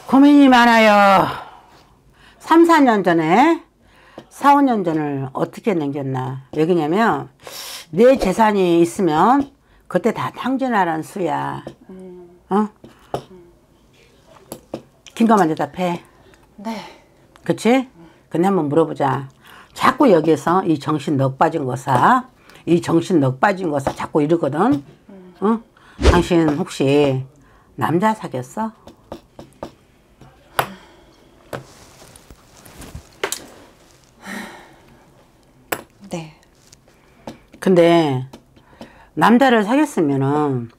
고민이 많아요. 3, 4년 전에 4, 5년 전을 어떻게 남겼나. 왜 그러냐면 내 재산이 있으면 그때 다 탕진하라는 수야. 어? 긴가만 대답해. 네. 그치? 근데 한번 물어보자. 자꾸 여기에서 이 정신 넉 빠진 거사, 이 정신 넉 빠진 거사 자꾸 이러거든. 어? 당신 혹시 남자 사귀었어? 네. 근데 남자를 사귀었으면은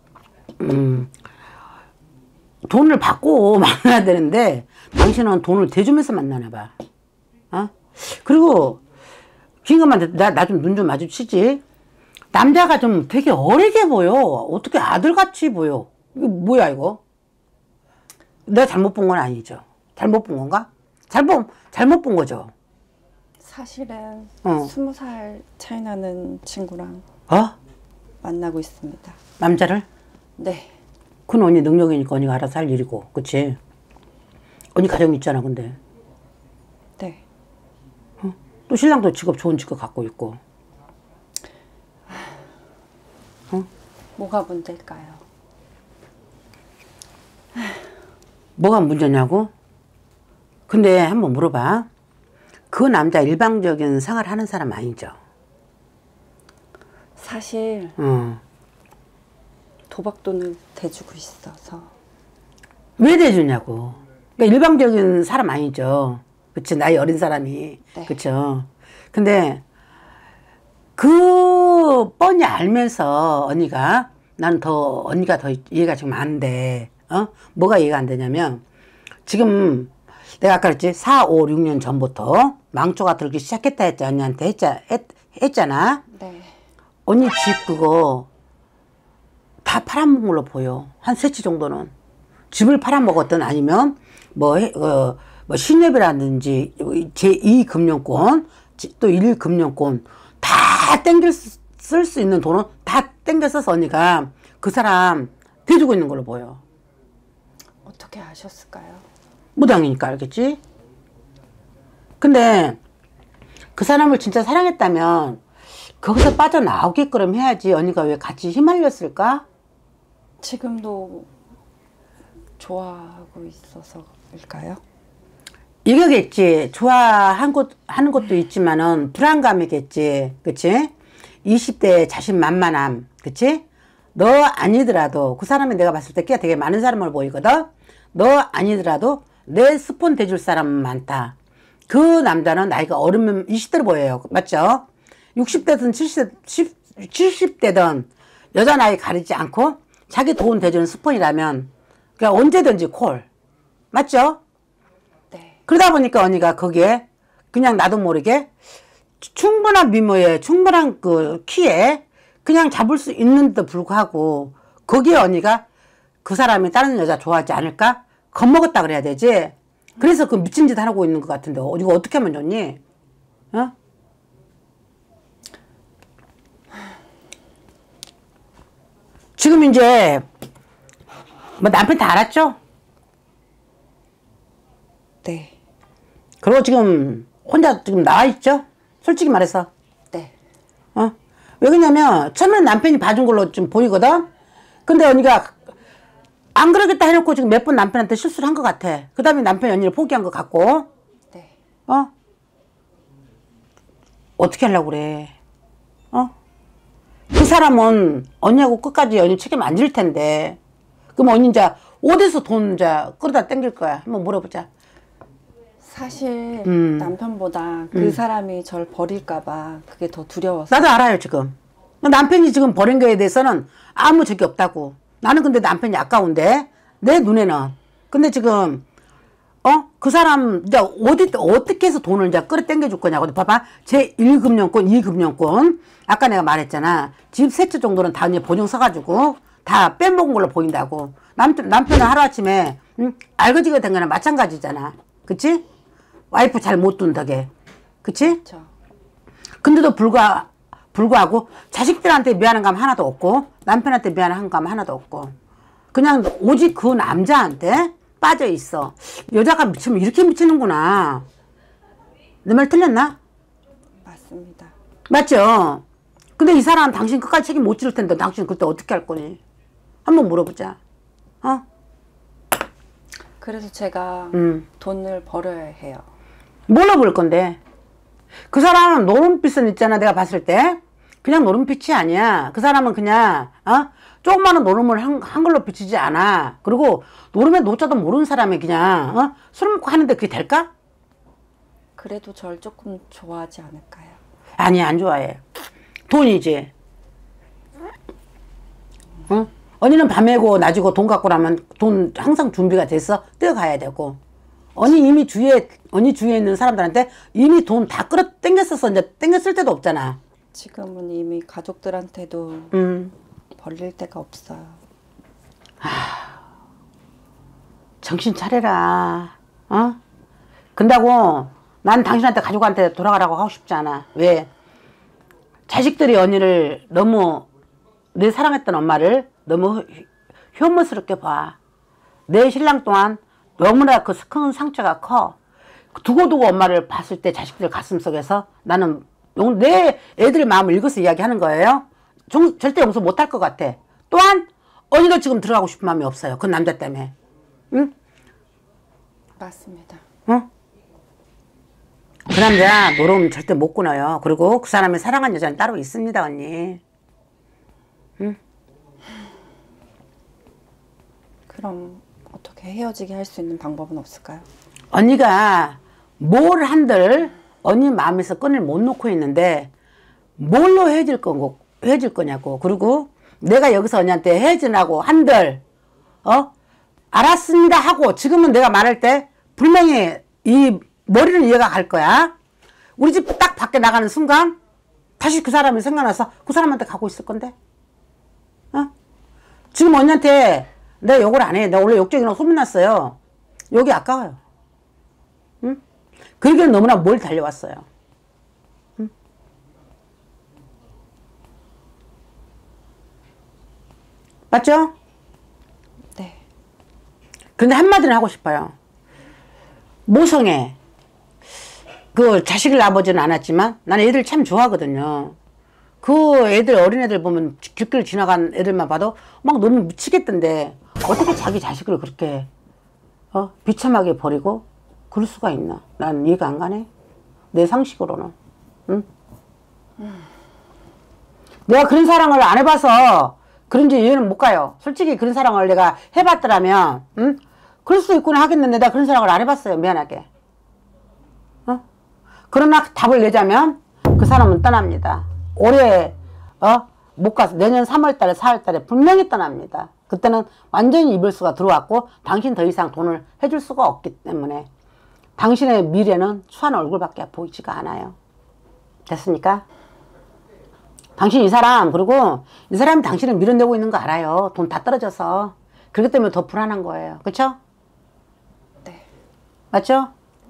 돈을 받고 만나야 되는데 당신은 돈을 대주면서 만나나 봐. 어? 그리고 긴가만 나 좀 눈 좀 마주치지. 남자가 좀 되게 어리게 보여. 어떻게 아들같이 보여. 이거 뭐야 이거? 내가 잘못 본 건 아니죠. 잘못 본 건가? 잘못 본 거죠. 사실은 20살 차이 나는 친구랑 만나고 있습니다. 남자를? 네. 그건 언니 능력이니까 언니가 알아서 할 일이고, 그치? 언니 가정 있잖아, 근데. 네. 또 신랑도 좋은 직업 갖고 있고. 뭐가 문제일까요? 뭐가 문제냐고? 근데 한번 물어봐. 그 남자 일방적인 생활 하는 사람 아니죠? 사실 도박돈을 대주고 있어서. 왜 대주냐고. 그러니까 일방적인 사람 아니죠. 그치? 나이 어린 사람이. 네. 그쵸? 근데 그 뻔히 알면서 언니가 언니가 더 이해가 지금 안 돼. 뭐가 이해가 안 되냐면 지금 내가 아까 그랬지? 4, 5, 6년 전부터 망조가 들기 시작했다 했지, 언니한테 했잖아. 네. 언니 집 그거 다 팔아먹은 걸로 보여. 한 세 채 정도는. 집을 팔아먹었든 아니면 뭐 신협이라든지 제2금융권, 또 1금융권 다 쓸 수 있는 돈은 다 땡겨 써서 언니가 그 사람 대주고 있는 걸로 보여. 어떻게 아셨을까요? 무당이니까 알겠지? 근데 그 사람을 진짜 사랑했다면 거기서 빠져나오게끔 해야지. 언니가 왜 같이 휘말렸을까? 지금도 좋아하고 있어서일까요? 이거겠지. 하는 것도 있지만은 불안감이겠지. 그치? 20대 자신만만함. 그치? 너 아니더라도 그 사람이 내가 봤을 때 끼가 되게 많은 사람을 보이거든? 너 아니더라도 내 스폰 대줄 사람은 많다. 그 남자는 나이가 어리면 20대로 보여요. 맞죠? 60대든 70대든 여자 나이 가리지 않고 자기 돈 대주는 스폰이라면 그냥 언제든지 콜. 맞죠? 네. 그러다 보니까 언니가 거기에 그냥 나도 모르게 충분한 미모에 충분한 그 키에 그냥 잡을 수 있는데도 불구하고 거기에 언니가 그 사람이 다른 여자 좋아하지 않을까? 겁먹었다 그래야 되지. 그래서 그 미친 짓 하고 있는 것 같은데 이거 어떻게 하면 좋니? 어? 지금 이제 뭐 남편 다 알았죠? 네. 그리고 지금 혼자 지금 나와 있죠? 솔직히 말해서. 네. 왜 그러냐면 처음에는 남편이 봐준 걸로 좀 보이거든? 근데 언니가 안 그러겠다 해놓고 지금 몇 번 남편한테 실수를 한 것 같아. 그 다음에 남편이 언니를 포기한 것 같고. 네. 어떻게 하려고 그래? 그 사람은 언니하고 끝까지 언니 책임 안 질 텐데. 그럼 언니 이제 어디서 돈 이제 끌어다 땡길 거야? 한번 물어보자. 사실 남편보다 그 사람이 절 버릴까봐 그게 더 두려워서. 나도 알아요 지금. 남편이 지금 버린 거에 대해서는 아무 적이 없다고. 나는 근데 남편이 아까운데 내 눈에는. 근데 지금 그 사람 이제 어떻게 해서 돈을 이제 끌어 당겨 줄 거냐고. 봐봐. 제 1금융권, 2금융권. 아까 내가 말했잖아. 집 세 채 정도는 다 언니 보증 서가지고 다 빼먹은 걸로 보인다고. 남편은 하루아침에 알거지가 된 거나 마찬가지잖아. 그치? 와이프 잘 못 둔 덕에. 그치? 그렇죠. 근데도 불구하고 자식들한테 미안한 감 하나도 없고 남편한테 미안한 감 하나도 없고 그냥 오직 그 남자한테 빠져 있어. 여자가 미치면 이렇게 미치는구나. 내 말 틀렸나? 맞습니다. 맞죠? 근데 이 사람 당신 끝까지 책임 못 지를 텐데 당신 그때 어떻게 할 거니? 한번 물어보자. 어? 그래서 제가 돈을 벌어야 해요. 뭘로 벌 건데? 그 사람은 노름빛은 있잖아. 내가 봤을 때 그냥 노름빛이 아니야. 그 사람은 그냥 조그마한 노름을 한글로 비치지 않아. 그리고 노름의 노자도 모르는 사람이 그냥 술 먹고 하는데 그게 될까? 그래도 절 조금 좋아하지 않을까요? 아니, 안 좋아해. 돈이지. 응? 언니는 밤에고 낮이고 돈 갖고 나면 돈 항상 준비가 돼서 뛰어가야 되고, 언니 주위에 있는 사람들한테 이미 돈 다 끌어 당겼었어. 이제 당겼을 때도 없잖아. 지금은 이미 가족들한테도 벌릴 데가 없어요. 정신 차려라. 근다고 난 당신한테 가족한테 돌아가라고 하고 싶지 않아. 왜? 자식들이 언니를 너무, 내 사랑했던 엄마를 너무 혐오스럽게 봐. 내 신랑 또한 너무나 그 큰 상처가 커. 두고두고 엄마를 봤을 때 자식들 가슴속에서 나는 내 애들 마음을 읽어서 이야기하는 거예요. 절대 용서 못할 것 같아. 또한 언니도 지금 들어가고 싶은 마음이 없어요. 그 남자 때문에. 응? 맞습니다. 응? 그 남자 노름 절대 못 끊어요. 그리고 그 사람이 사랑한 여자는 따로 있습니다, 언니. 응? 그럼 어떻게 헤어지게 할 수 있는 방법은 없을까요? 언니가 뭘 한들 언니 마음에서 끈을 못 놓고 있는데 뭘로 헤어질 거냐고. 그리고 내가 여기서 언니한테 헤어지라고 한들 알았습니다 하고 지금은 내가 말할 때 분명히 이 머리는 이해가 갈 거야. 우리 집 딱 밖에 나가는 순간 다시 그 사람이 생각나서 그 사람한테 가고 있을 건데. 지금 언니한테 내가 욕을 안 해. 내가 원래 욕쟁이라고 소문났어요. 욕이 아까워요. 응? 그러기에 너무나 멀리 달려왔어요. 응? 맞죠? 네. 근데 한마디는 하고 싶어요. 모성애. 그 자식을 아버지는 않았지만 나는 애들 참 좋아하거든요. 그 애들, 어린애들 보면 길거리 지나간 애들만 봐도 막 너무 미치겠던데 어떻게 자기 자식을 그렇게 비참하게 버리고 그럴 수가 있나? 난 이해가 안 가네. 내 상식으로는. 응? 내가 그런 사랑을 안 해봐서 그런지 이해는 못 가요. 솔직히 그런 사랑을 내가 해봤더라면 그럴 수 있구나 하겠는데 내가 그런 사랑을 안 해봤어요. 미안하게. 그러나 답을 내자면 그 사람은 떠납니다. 올해 못 가서 내년 3월달에 4월달에 분명히 떠납니다. 그때는 완전히 이별수가 들어왔고 당신 더 이상 돈을 해줄 수가 없기 때문에 당신의 미래는 추한 얼굴밖에 보이지가 않아요. 됐습니까? 당신 이 사람, 그리고 이 사람이 당신을 밀어내고 있는 거 알아요. 돈 다 떨어져서. 그렇기 때문에 더 불안한 거예요. 그쵸? 네. 맞죠?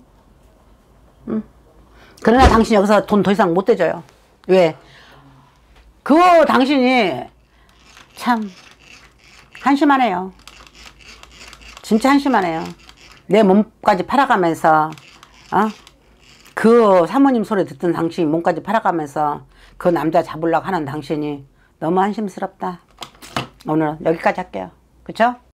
그러나 당신이 여기서 돈 더 이상 못 대줘요. 왜? 그 당신이 참 한심하네요. 진짜 한심하네요. 내 몸까지 팔아가면서 그 사모님 소리 듣던 당신이 몸까지 팔아가면서 그 남자 잡으려고 하는 당신이 너무 한심스럽다. 오늘은 여기까지 할게요. 그쵸?